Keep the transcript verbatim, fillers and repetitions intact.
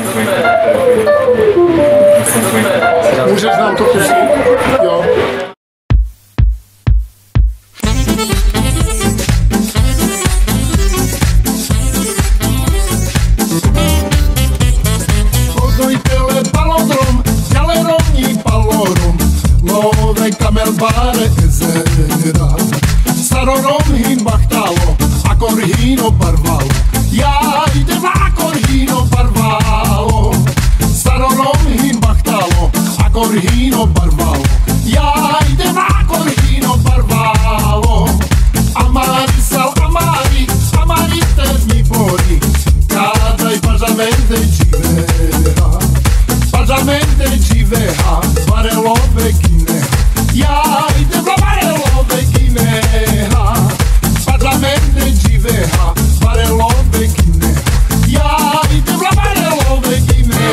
Můžeš nám to pustit? Jo. Kodoj tele palodrom, galerovní palorom, love kamel báre ezera. Starorom hin bachtalo, akkor hino barvalo. Já jdem akkor hino barvalo. Starorom hin bachtalo, akkor hino barvalo. Já jdem akkor hino barvalo. Amari sal amari, amari terni pori. Kadaj pažamente dživera, pažamente dživera, varelove kine. Já jdem varelove kine. Pažamente dživera, varelove kine. Já jdem varelove kine.